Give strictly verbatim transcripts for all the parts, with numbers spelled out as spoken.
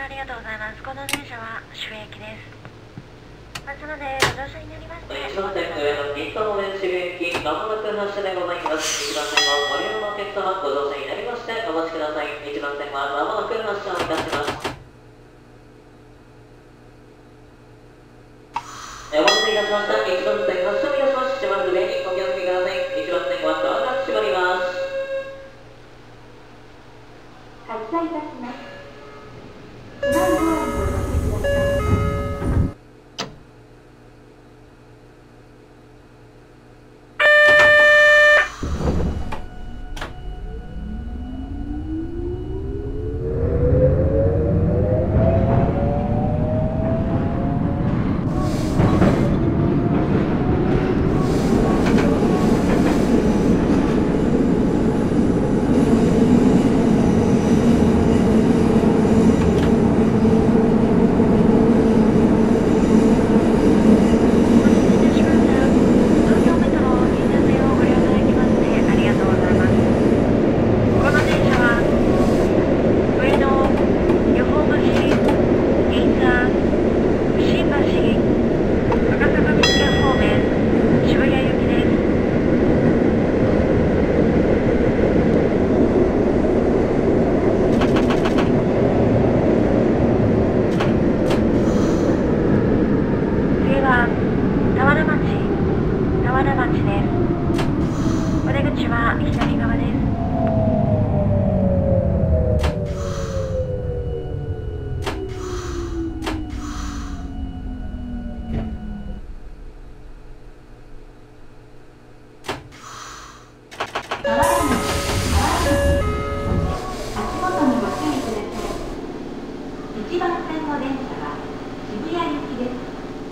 ありがとうございます。この電車は主駅です。発までご乗車になりまして。 いちばん線上の新東名渋駅、まもなく発車でございます。いちばん線はご利用のお客様、ご乗車になりましてお待ちください。いちばん線はまもなく発車いたします。お待たせいたしました。いちばん線発車をいたします。しばらく上にお気をつけください。いちばん線はドアが閉まります。 発車いたします。避難ドアにご注意ください。いちばん線の電車は渋谷行きです。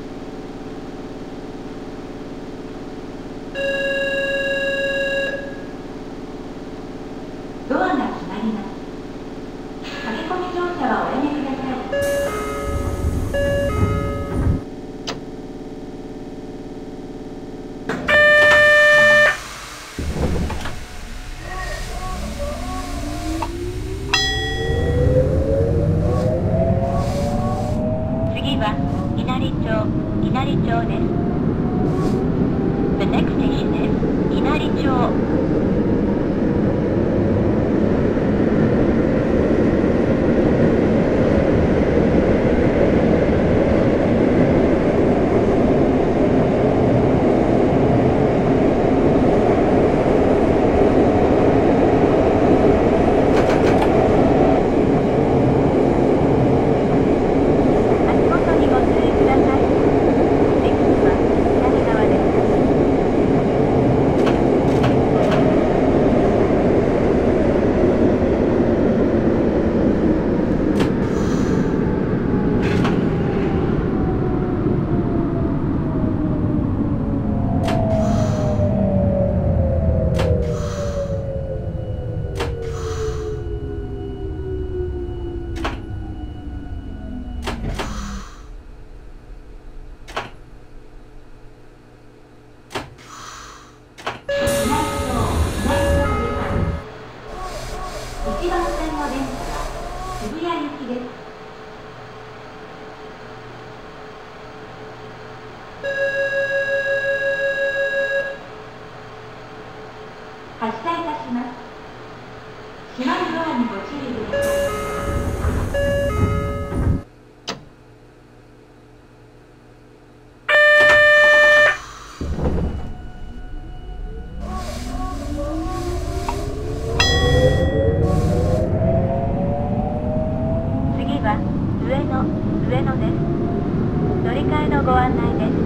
ドアが閉まります。駆け込み乗車はおやめください。 稲荷町、稲荷町です。The next station is 稲荷町。いちばん線の電車は渋谷行きです。発車いたします。閉まるドアにご注意ください。上野、上野です。乗り換えのご案内です。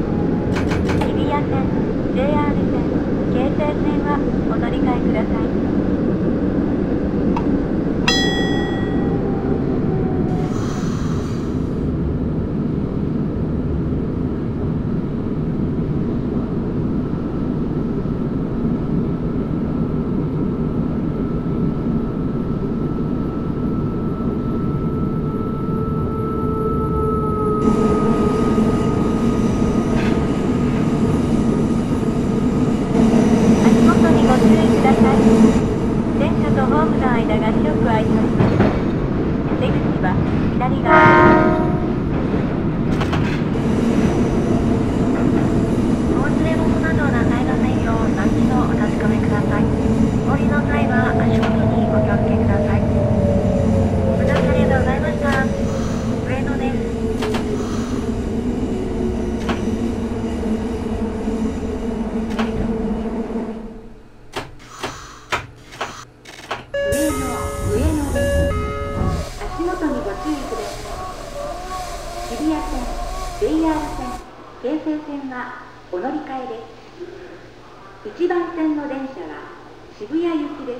日比谷線、ジェイアール 線、京成線はお乗り換えください。電車とホームの間が広く空いております。出口は左側です。お忘れ物などなさいませんよう、何一度お確かめください。お降りの際は足元にお気をつけください。ご乗車ありがとうございました。上野です。 ジェイアール 線、京成線はお乗り換えです。いちばん線の電車は渋谷行きです。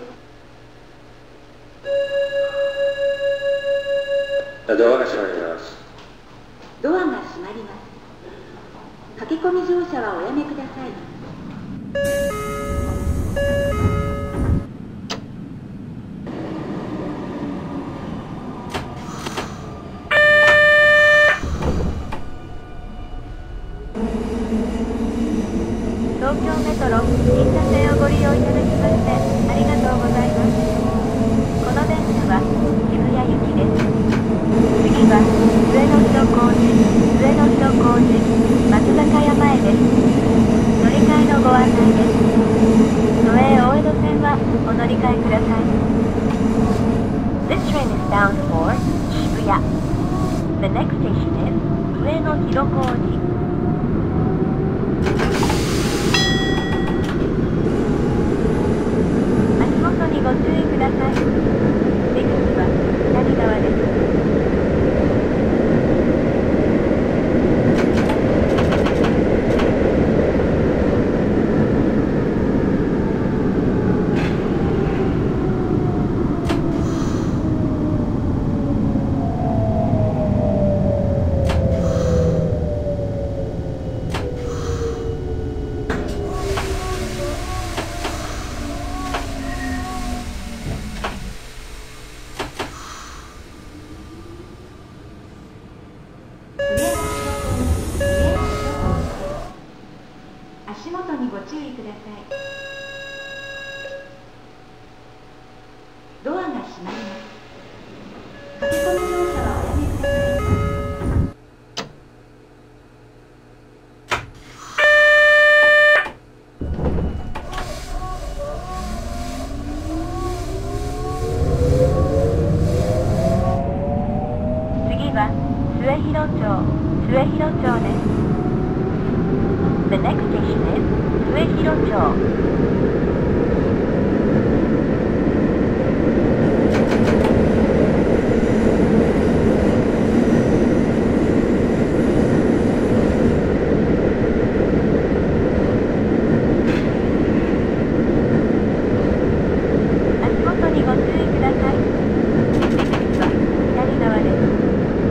ドアが閉まります。 ドアが閉まります。駆け込み乗車はおやめください。 東京メトロ銀座線をご利用いただきましてありがとうございます。この電車は渋谷行きです。次は上野広小路、上野広小路、松坂屋前です。乗り換えのご案内です。都営大江戸線はお乗り換えください。This train is bound for 渋谷。The next station is 上野広小路。ご注意ください。出口は左側です。 足元にご注意ください。ドアが閉まります。駆け込み乗車はおやめください。 次は末広町、末広町です。The next station is 末広町。足元にご注意ください。出口は左側です。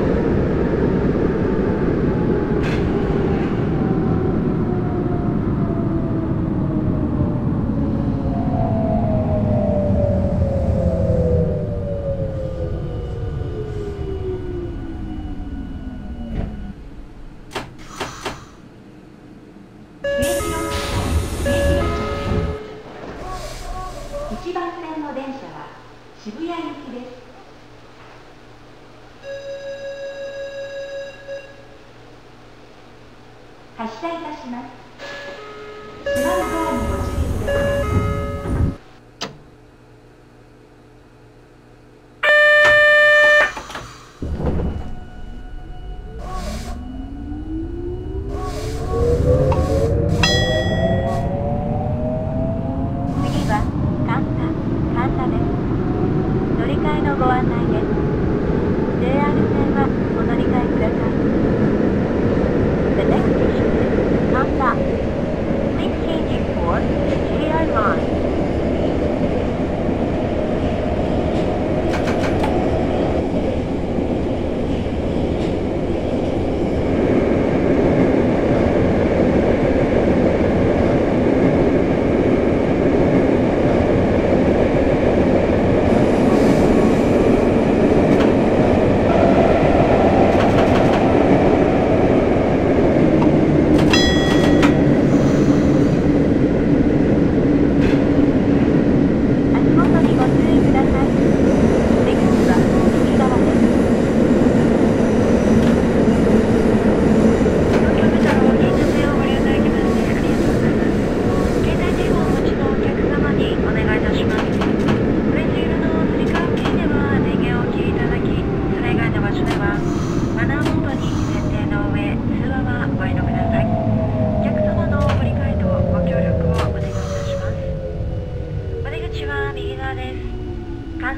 いちばん線の電車は渋谷行きです。発車いたします。閉まるドアにご注意ください。 乗り換えのご案内です。ジェイアール 線はお乗り換えください。The next station is Kanda. Please change for ジェイアール line.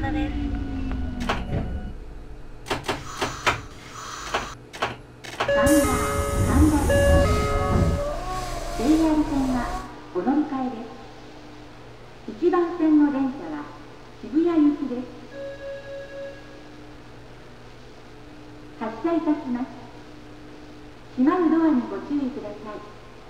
なです。 神田、神田です。ジェイアール 線はお乗り換えです。いちばん線の電車は渋谷行きです。発車いたします。閉まるドアにご注意ください。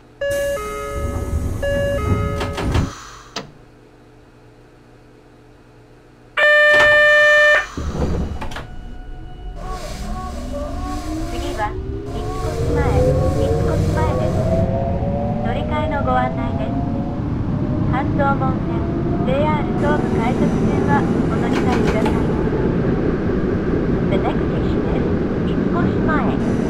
次は三越前、三越前です。乗り換えのご案内です。半蔵門線、ジェイアール 東武快速線はお乗り換えください。The next station is 三越前。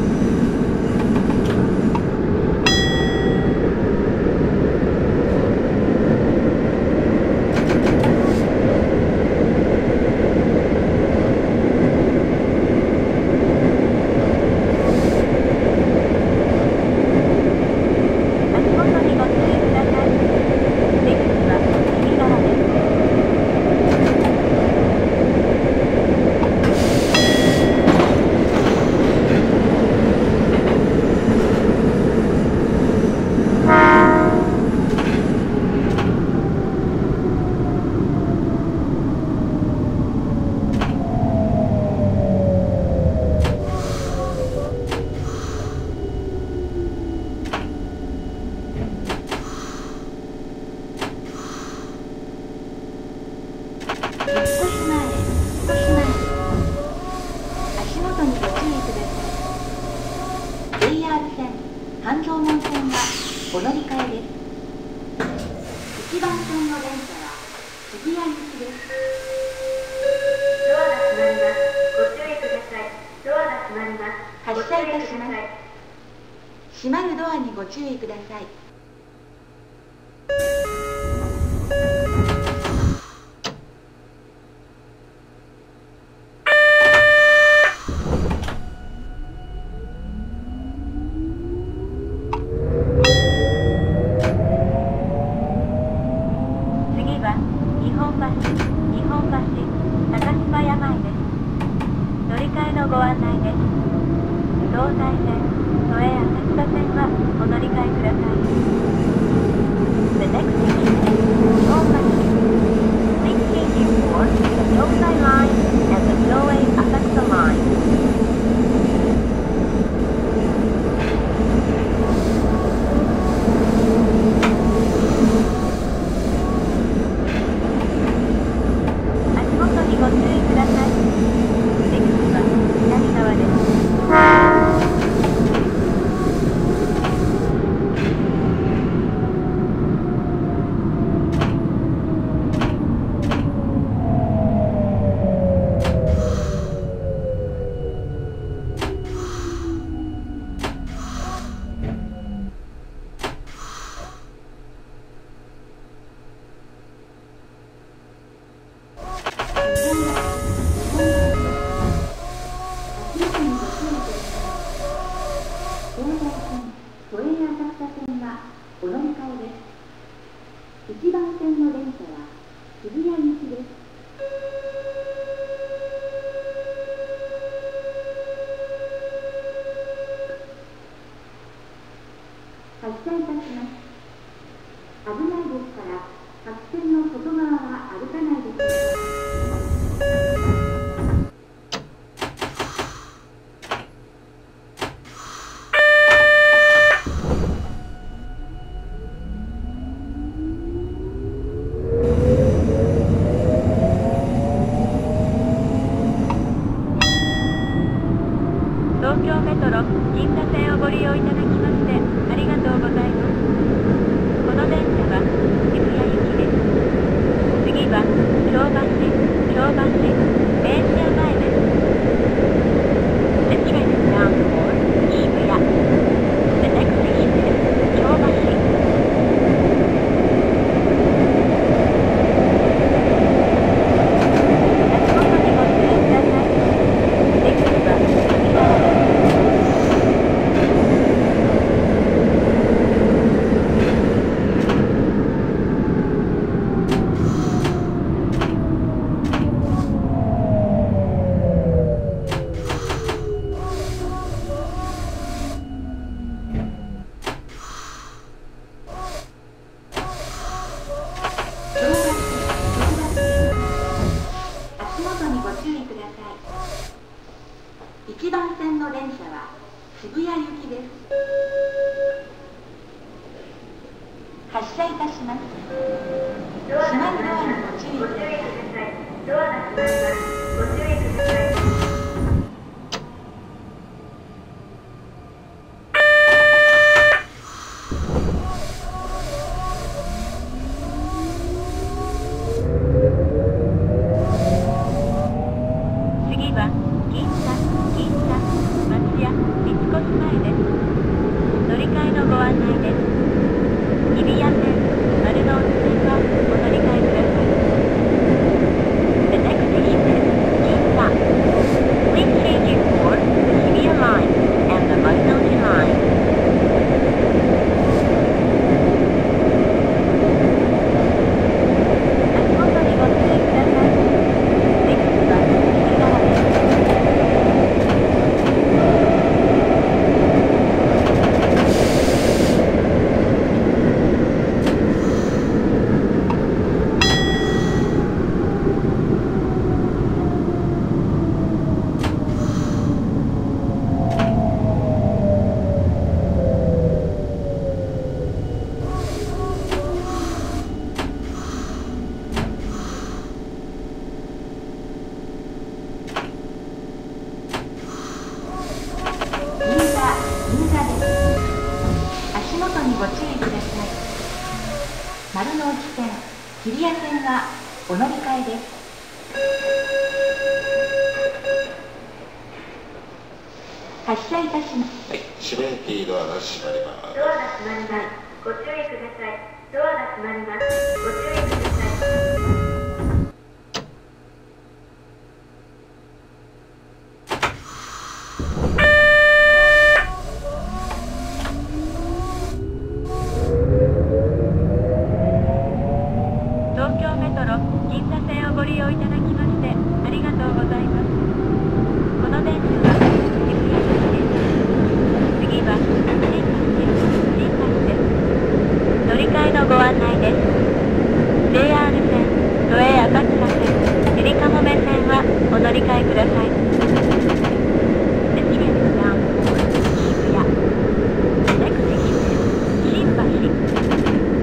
閉まるドアにご注意ください。 次は日本橋、日本橋、高島屋前です。乗り換えのご案内です。東西線、都営浅草線はお乗り換えください。The next station is 日本橋。Please change for the Yonsei Line and the Toei Asakusa Line. 足元にご注意ください。出口は左側です。東京メトロ銀座線をご利用いただきましてありがとうございます。この電車は渋谷行きです。次は京橋、京橋、電車前です。The train is bound for 渋谷。The next station is 京橋。足元にご注意ください。出口は右側です。 にご注意ください。いちばん線の電車は渋谷行きです。発車いたします。閉まるドアにご注意ください。 ドアが閉まります。ご注意ください。次は銀座、銀座、松屋、三越前です。乗り換えのご案内です。日比谷線、丸の内線はお乗り換えください。The next station is Ginza. Please change it for the Hibiya line and the Marunouchi line. 足元にご注意ください。出口は右側です。足元にご注意ください。丸の内線、日比谷線はお乗り換えです。発車いたします。 はい、渋谷駅ドアが閉まります。 ドアが閉まります。ご注意ください。ドアが閉まります。ご注意ください。東京メトロ銀座線をご利用いただきましてありがとうございます。この電車は渋谷駅です。次は新橋、新橋です。乗り換えのご案内です。ジェイアール 線、都営浅草線、ゆりかもめ線はお乗り換えください。The train is bound for Shibuya. The next station is 新橋。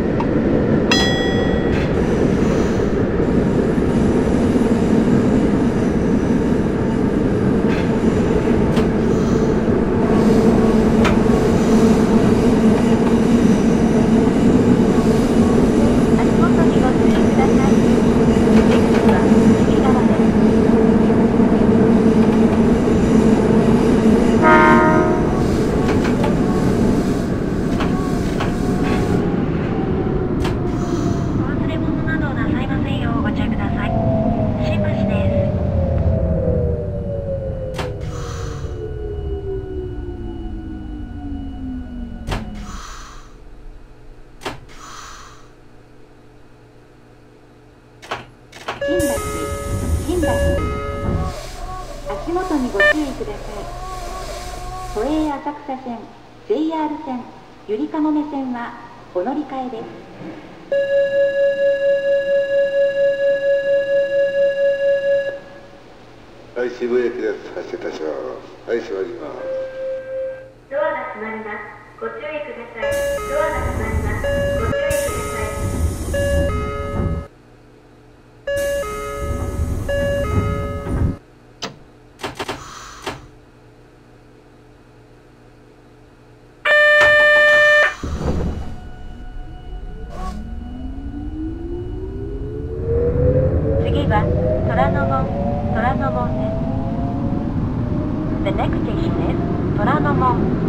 足元にご注意ください。都営浅草線、ジェイアール 線、ゆりかもめ線はお乗り換えです。 はい、渋谷駅です。発車いたします。はい、閉まります。 ドアが閉まります。ご注意ください。ドアが閉まります。ご注意ください。次は虎ノ門、虎ノ門です。The next station is 虎ノ門。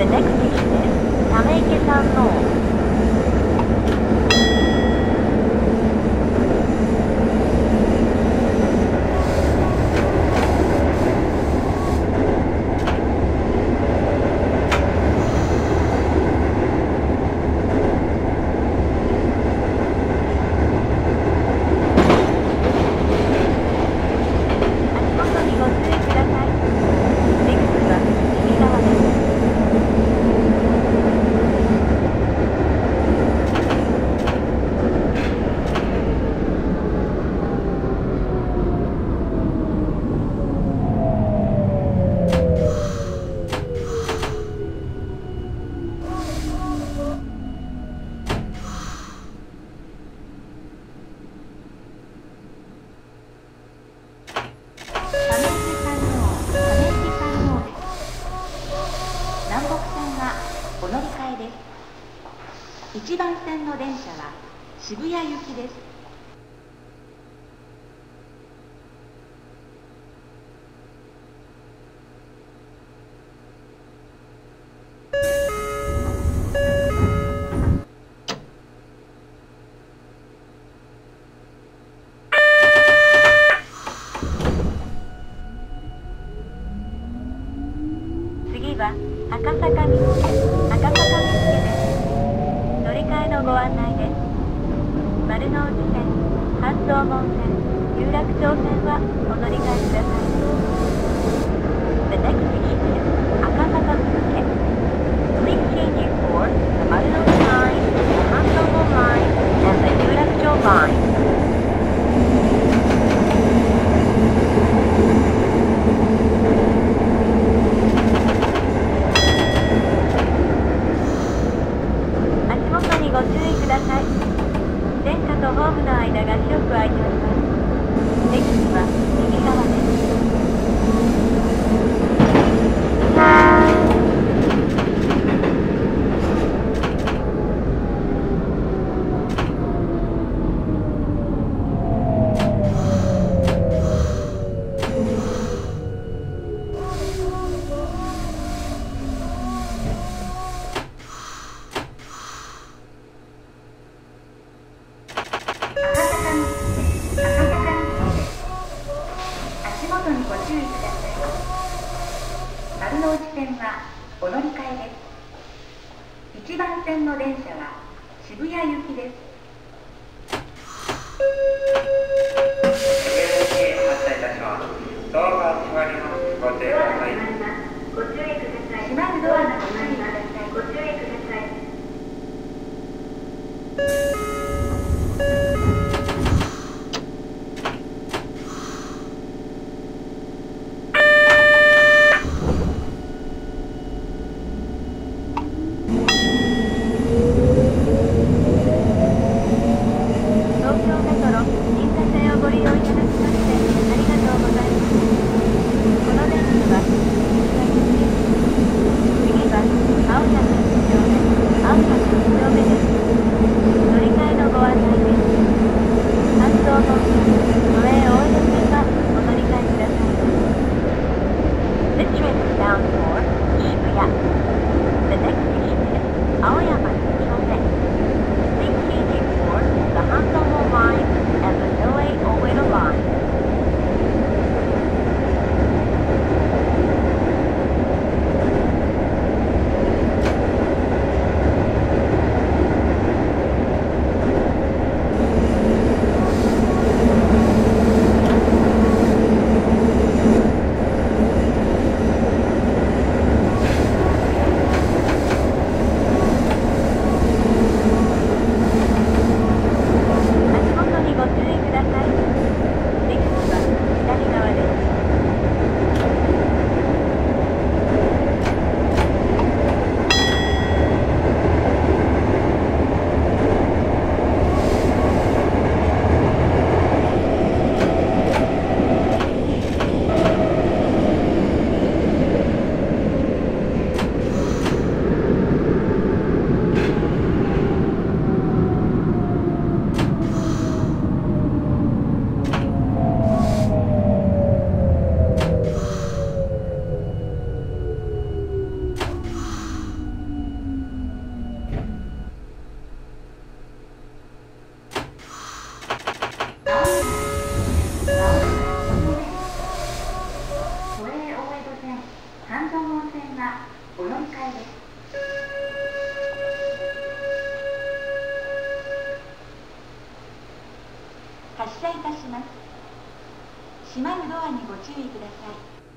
The next station is 溜池山王。いちばん線の電車は渋谷行きです。次は赤坂見附、赤坂見附です。乗り換えのご案内です。丸の内線、半蔵門線、有楽町線はお乗り換えください。The next station is 赤坂見附。Please change for the 丸の内 line, the 半蔵門 line, and the 有楽町 line.ご注意ください。電車とホームの間が広く空いております。出口は右側です。丸の内線はお乗り換えです。いちばん線の電車は渋谷行きです。 渋谷駅発車いたします。ドアが閉まります。ご注意ください。 ご注意ください。閉まるドアが閉まります。ご注意ください。ご利用いただきましてありがとうございます。この電車は線がお乗り換えです。発車いたします。閉まるドアにご注意ください。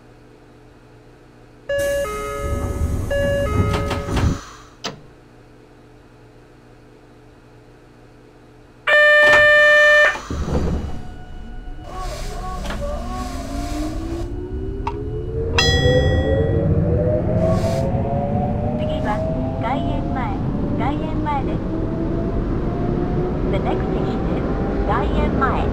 次は外苑前、外苑前です。The next station is 外苑前。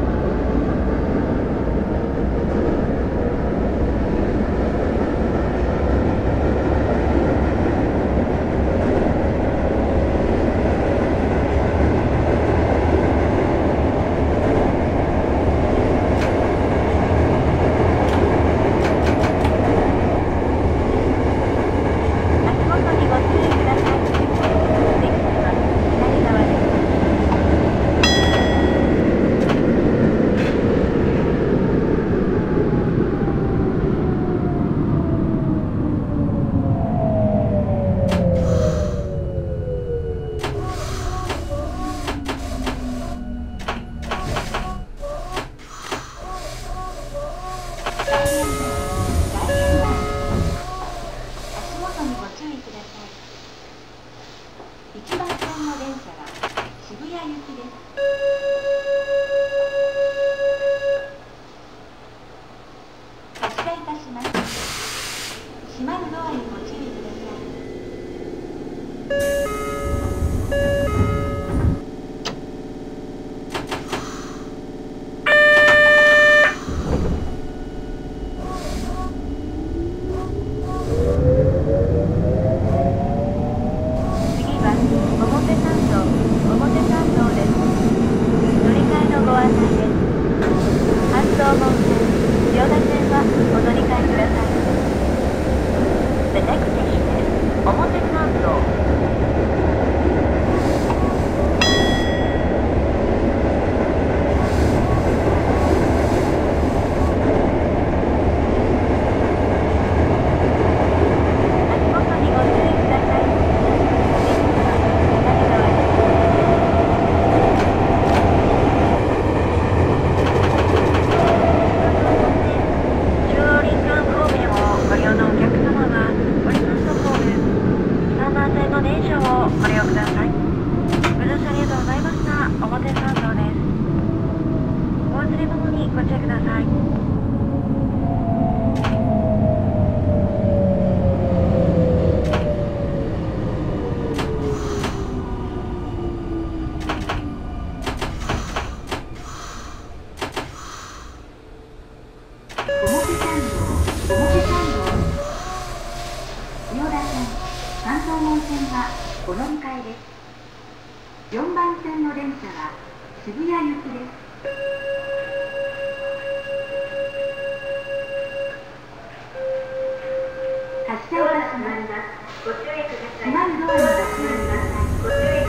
いちばん線の電車は渋谷行きです。発車いたします。閉まるドアにご注意ください。お乗り換えです。よんばん線の電車は渋谷行きです。発車いたします。閉まるドアにご注意ください。ご注意ください。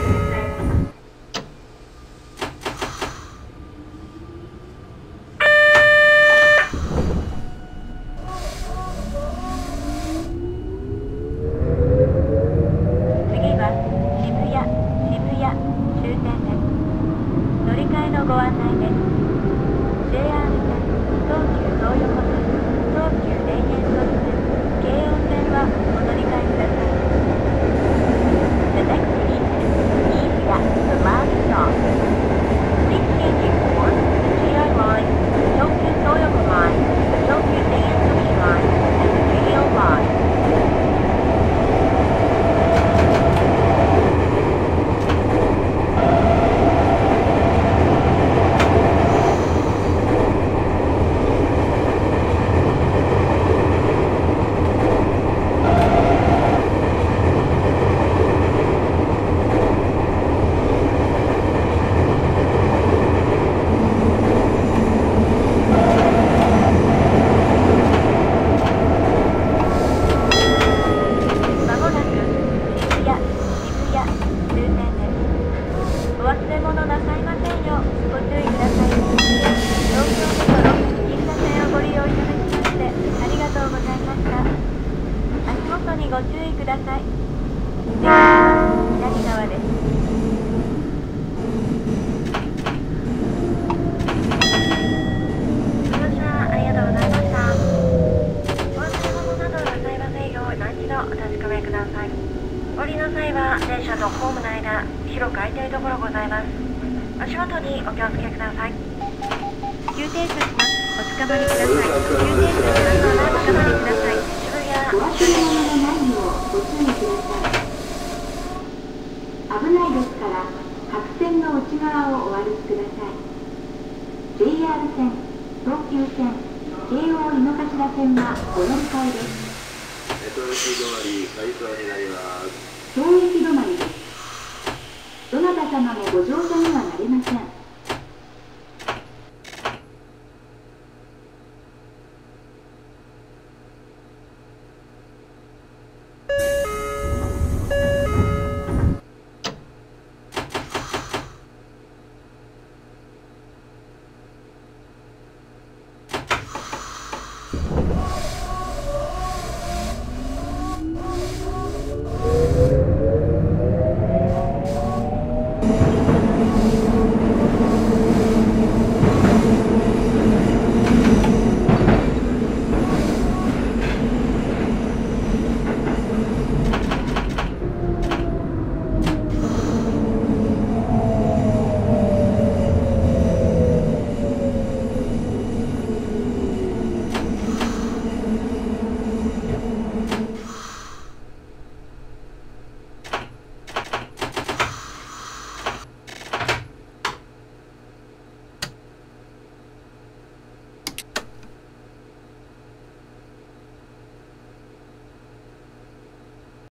ご案内です。ジェイアール 線、東急東横線、東急田園都市線、京葉線はお乗り換えください。 にご注意ください。出口は左側です。ご乗車ありがとうございました。お忘れ物などなさいませんよう何一度お確かめください。お降りの際は電車とホームの間、広く空いているところございます。足元にお気をつけください。急停車します。おつかまりください。急停車しますのでおつかまりください。渋谷お忘れ物のないようご注意ください。危ないですから白線の内側をお歩きください。 ジェイアール 線、東急線、京王井の頭線はご乗り換えです。 東駅止まり回送になります。 東駅止まりです。どなた様もご乗車にはなれません。